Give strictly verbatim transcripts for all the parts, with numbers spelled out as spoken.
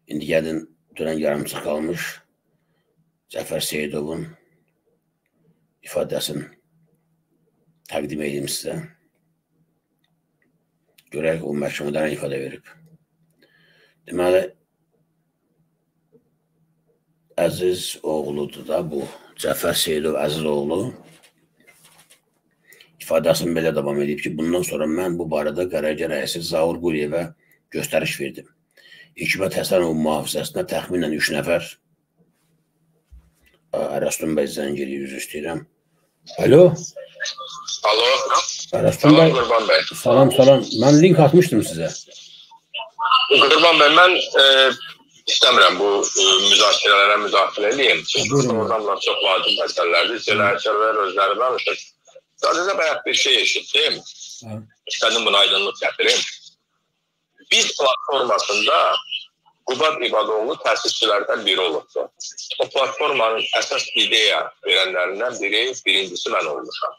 İndi gəlin dünən yarımçıq qalmış Cəfər Seyidovun ifadəsini təqdim edeyim sizə. Görək o məhkəmədə nə ifadə verib. Deməli, Əziz oğludur da bu. Cəfər Seyidov Əziz oğlu ifadəsini belə davam edib ki, bundan sonra mən bu barədə qərargah rəisi Zaur Quliyevə göstəriş verdim. Hikmət Həsənov mühafizəsinə təxminən üç nəfər Ərəstun bəy zəng eləyir, üzr istəyirəm. Alo. Alo. Ərəstun bəy. Qurban bəy. Salam, salam. Mən link atmışdım sizə. Qurban bəy, mən e, istəmirəm bu e, müzakirələrə müdaxilə edeyim. Çünki programlar çox vacib məsələlərdir. Sənətçilər özləri danışır. Sadəcə bayaq bir şey eşitdim. İstədim buna aydınlıq gətirim. Biz platformasında Qubad İbadoğlu təsisçilərdən biri olubdur. O platformanın əsas ideya verənlərindən biri, birincisi mən olmuşam.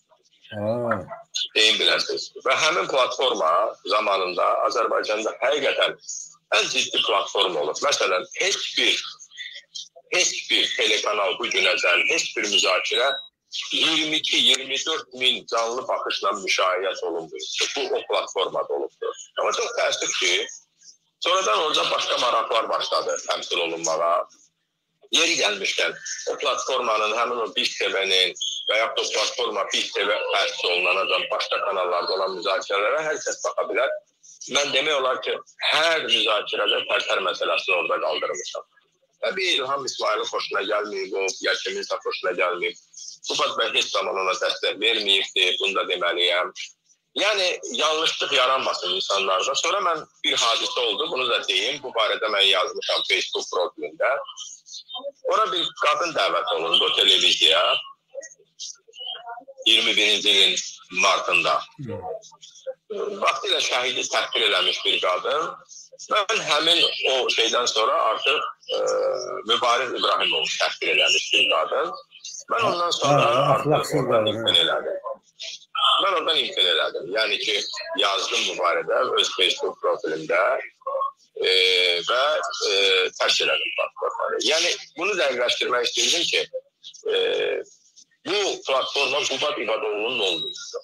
Deyin biləsiniz. Və həmin platforma zamanında Azərbaycanda həqiqətən ən ciddi platforma olub. Məsələn, heç bir, heç bir telekanal bu günəcən, heç bir müzakirə iyirmi iki iyirmi dörd min canlı baxışla müşahiyyət olundu. Bu o platformada olubdur. Amma çox təəssüf ki, sonradan orada başqa maraqlar başladı təmsil olunmağa. Yeri gəlmişkən, o platformanın, həmin o Biz T V-nin və yaxud o platforma Biz T V təsis olunanacaq başqa kanallarda olan müzakirələrə hər kəs baxa bilər. Mən demək olar ki, hər müzakirədə Tərtər məsələsini orada qaldırmışam. Təbii İlham İsmail'in xoşuna gəlməyib, o ya kiminsə xoşuna gəlməyib. Qubad bəy heç zaman ona dəstək verməyibdir, bunu da deməliyəm. Yəni, yanlışlıq yaranmasın insanlarda. Sonra mən bir hadisə oldu, bunu da deyim. Bu barədə mən yazmışam Facebook profilində. Ora bir qadın dəvət olundu o televiziya. iyirmi birinci ilin martında. Vaxtilə şəhidi təhqir eləmiş bir qadın. Mən həmin o şeydən sonra artıq e, Mübariz İbrahimov təhqir eləmiş bir qadın. Mən ondan sonra artıq oradan imkan elədim. Mən oradan imkan elədim. Yəni ki, yazdım bu barədə öz Facebook profilimdə e, və e, tərk elədim platformanı. Yəni, bunu dəqiqləşdirmək istəyirdim ki, e, bu platforma Qubad İbadoğlu'nun olmuşdur.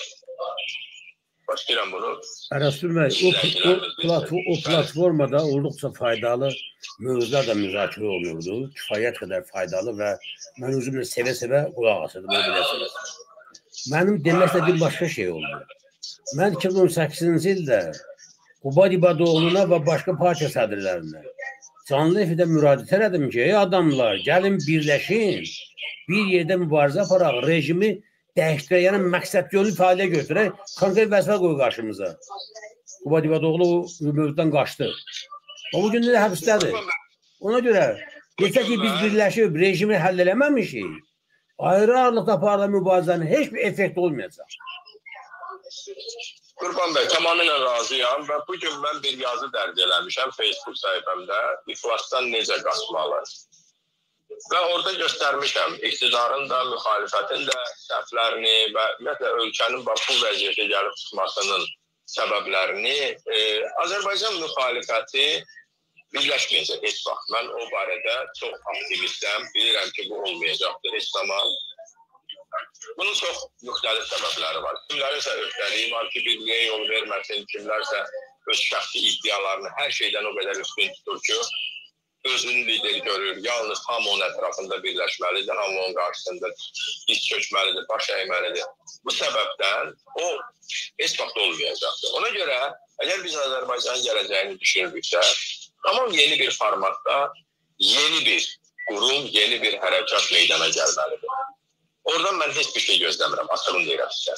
Başlayıram bunu. Ərəstun bəy, o, o, platform, o platformada olduqca faydalı mövzular da müzakirə olunurdu. Kifayət qədər faydalı və mən özümlə sevə-sevə qulaq asırdım, o biləsiniz. Mənim demək istədiyim başqa şey oldu. Mən iki min on səkkizinci ildə Qubad İbadoğlu'na və başqa partiya sədrlərinə canlı efirdə müraciət elədim ki, ey adamlar, gəlin birləşin, bir yerdə mübarizə aparaq, rejimi dəyişdirək, yəni məqsəd yönlü fəaliyyət götürək, konkret vəzifə qoy qarşımıza. Qubad İbadoğlu o mövzudan qaçdı. O bugün də həbsdədir. Ona görə, desək ki, biz birləşib, rejimi həll eləməmişik, ayrı-ayrılıqda aparılan mübarizənin heç bir effekt olmayacaq. Qurban bəy, tamamilə razıyam və bugün mən bir yazı dərc eləmişəm Facebook səhifəmdə iflasdan necə qaçmalı. Və orada göstərmişəm iqtidarın da, müxalifətin də səhvlərini və ümumiyyətlə ölkənin bu vəziyyətə gəlib çıxmasının səbəblərini e, Azərbaycan müxalifəti birləşməyəcək heç vaxt. Mən o barədə çox optimistəm, bilirəm ki, bu olmayacaqdır heç zaman. Bunun çox müxtəlif səbəbləri var. Kimlərinsə öhdəliyi var ki, birliyə yol verməsin, kimlərsə öz şəxsi iddialarını hər şeydən o qədər üstün tutur ki, özünü lider görür, yalnız hamı onun ətrafında birləşməlidir, hamı onun qarşısında diz çökməlidir, baş əyməlidir. Bu səbəbdən o heç vaxt olmayacaqdır. Ona görə, əgər biz Azərbaycanın gələcəyini düşünürüksə, tamam yeni bir formatda, yeni bir qurum, yeni bir hərəkat meydana gəlməlidir. Oradan mən heç bir şey gözləmirəm, açığını deyirəm sizə.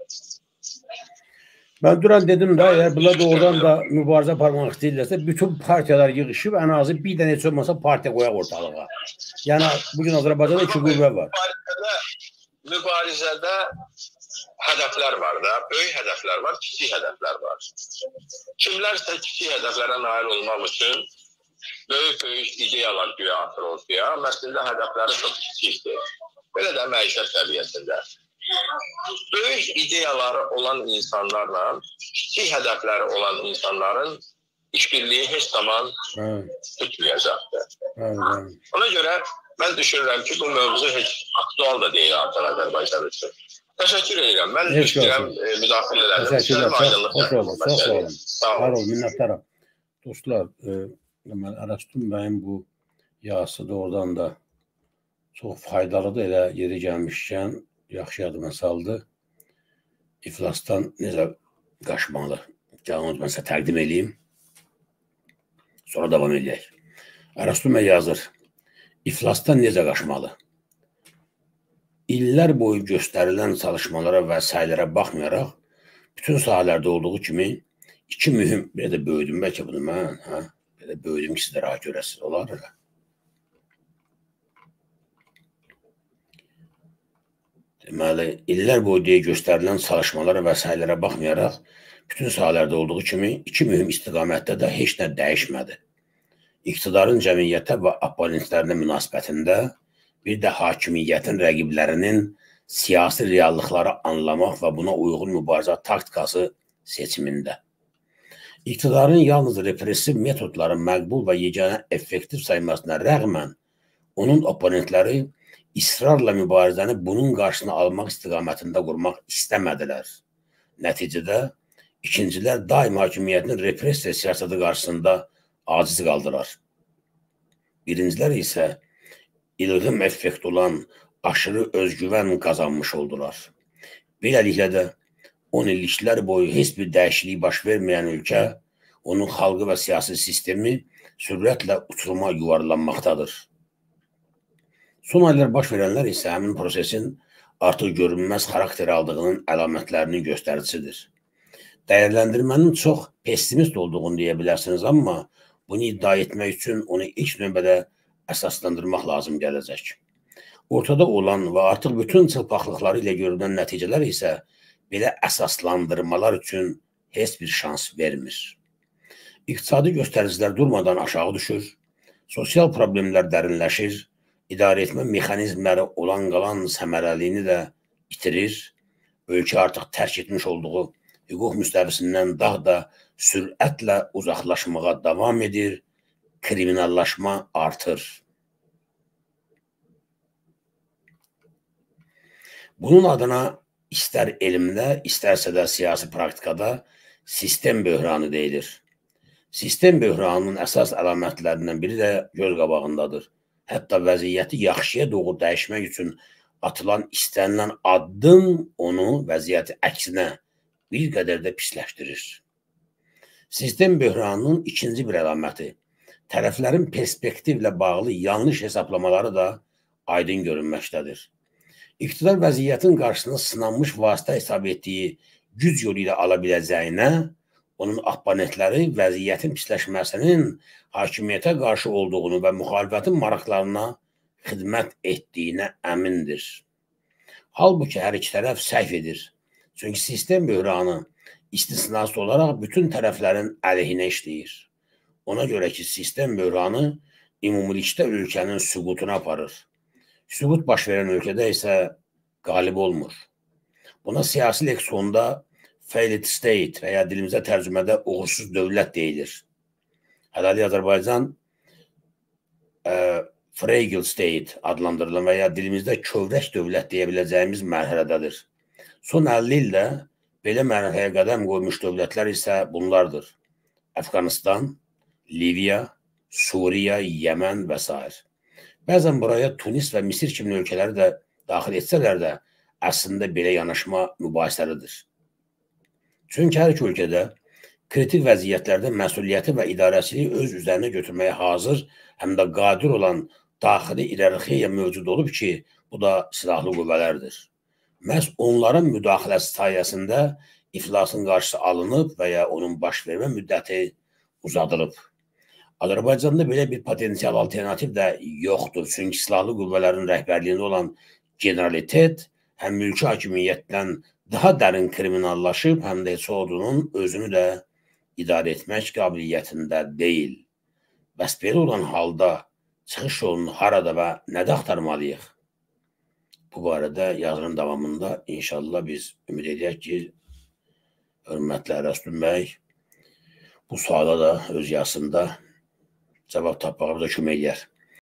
Mən duran dedim də, əgər bunlar doğrudan da mübarizə aparmaq istəyirlərsə, bütün partiyalar yığışıb, ən azı bir dənə heç olmasa partiya qoyaq ortalığa. Yəni, bugün Azərbaycanda iki qüvvə var. Mübarizədə, mübarizədə hədəflər var da, böyük hədəflər var, kiçik hədəflər var. Kimlərsə kiçik hədəflərə nail olmaq üçün böyük-böyük ideyalar güya atır ortaya, əslində hədəfləri çox kiçikdir. Belə də məişət səviyyəsində. Böyük ideyaları olan insanlarla kiçik hədəfləri olan insanların işbirliği heç zaman tutmayacaqdır. Ona görə mən düşünürəm ki, bu mövzu heç aktual da deyil artıq Azərbaycan üçün. Təşəkkür edirəm. Mən istəyirəm müdaxilələrimi. Təşəkkürlər. Xoş olun. Çox sağ olun. Sağ olun. Minnətdaram. Dostlar, Ərəstun bəyin bu yazısı doğrudan da çox faydalıdır. Elə yeri gəlmişkən yaxşı yadıma saldı. İflasdan necə qaçmalı? Gəlin mən sizə təqdim edeyim. Sonra davam edək. Ərəstun bəy yazır. İflasdan necə qaçmalı? İllər boyu göstərilən çalışmalara və səylərə baxmayaraq, bütün sahələrdə olduğu kimi iki mühüm, belə də böyüdüm bəlkə bunu mən, hə? Belə böyüdüm ki, sizdə rahat görəsiniz, olar elə. Deməli, illər boyu deyə göstərilən çalışmalara və səylərə baxmayaraq, bütün sahələrdə olduğu kimi iki mühüm istiqamətdə də heç nə dəyişmədi. İqtidarın cəmiyyətə və oponentlərinə münasibətində, bir də hakimiyyətin rəqiblərinin siyasi reallıqları anlamaq və buna uyğun mübarizə taktikası seçimində. İqtidarın yalnız repressiv metodların məqbul və yeganə effektiv saymasına rəğmən, onun oponentləri israrla mübarizəni bunun qarşısını almaq istiqamətində qurmaq istəmədilər. Nəticədə, ikincilər daim hakimiyyətin repressiya siyasəti qarşısında aciz qaldılar. Birincilər isə ilğim effekt olan aşırı özgüvən qazanmış oldular. Beləliklə də on illiklər boyu heç bir dəyişiklik baş verməyən ölkə, onun xalqı və siyasi sistemi sürətlə uçuruma yuvarlanmaqdadır. Son aylar baş verənlər isə həmin prosesin artıq görünməz xarakter aldığının əlamətlərinin göstəricisidir. Dəyərləndirmənin çox pessimist olduğunu deyə bilərsiniz, amma bunu iddia etmək üçün onu ilk növbədə əsaslandırmaq lazım gələcək. Ortada olan və artıq bütün çılpaqlıqları ilə görülən nəticələr isə belə əsaslandırmalar üçün heç bir şans vermir. İqtisadi göstəricilər durmadan aşağı düşür, sosial problemlər dərinləşir, idarə etmə mexanizmləri olan qalan səmərəliyini də itirir, ölkə artıq tərk etmiş olduğu hüquq müstəvisindən daha da sürətlə uzaqlaşmağa davam edir, kriminallaşma artır. Bunun adına istər elmdə, istərsə də siyasi praktikada sistem böhranı deyilir. Sistem böhranının əsas əlamətlərindən biri də göz qabağındadır. Hətta vəziyyəti yaxşıya doğru dəyişmək üçün atılan istənilən addım onu vəziyyəti əksinə bir qədər də pisləşdirir. Sistem böhranının ikinci bir əlaməti, tərəflərin perspektivlə bağlı yanlış hesablamaları da aydın görünməkdədir. İqtidar vəziyyətin qarşısında sınanmış vasitə hesab etdiyi güc yolu ilə ala biləcəyinə, onun oponentləri vəziyyətin pisləşməsinin hakimiyyətə qarşı olduğunu və müxalifətin maraqlarına xidmət etdiyinə əmindir. Halbuki hər iki tərəf səhv edir. Çünki sistem böhranı istisnası olaraq bütün tərəflərin əleyhinə işləyir. Ona görə ki, sistem böhranı ümumilikdə ölkənin süqutuna aparır. Süqut baş verən ölkədə isə qalib olmur. Buna siyasi leksonda failed state və ya dilimizdə tərcümədə uğursuz dövlət deyilir. Hələlik Azərbaycan fragile state adlandırılan və ya dilimizdə kövrək dövlət deyə biləcəyimiz mərhələdədir. Son əlli ildə belə mərhələyə qədəm qoymuş dövlətlər isə bunlardır. Əfqanistan, Liviya, Suriya, Yəmən və s. Bəzən buraya Tunis və Misir kimi ölkələri də daxil etsələr də, əslində belə yanaşma mübahisəlidir. Çünki hər iki ölkədə kritik vəziyyətlərdə məsuliyyəti və idarəçiliyi öz üzərinə götürməyə hazır, həm də qadir olan daxili iyerarxiya mövcud olub ki, bu da silahlı qüvvələrdir. Məhz onların müdaxiləsi sayəsində iflasın qarşısı alınıb və ya onun baş vermə müddəti uzadılıb. Azərbaycanda belə bir potensial alternativ də yoxdur. Çünki silahlı qüvvələrin rəhbərliyində olan generalitet həm mülki hakimiyyətdən daha dərin kriminallaşıb, həm də ordunun özünü də idarə etmək qabiliyyətində deyil. Bəs belə olan halda çıxış yolunu harada və nədə axtarmalıyıq? Bu barədə yazının davamında inşallah biz ümid edək ki, hörmətli Ərəstun bəy, bu suala da öz yazısında cavab tapmağa da kömək edir.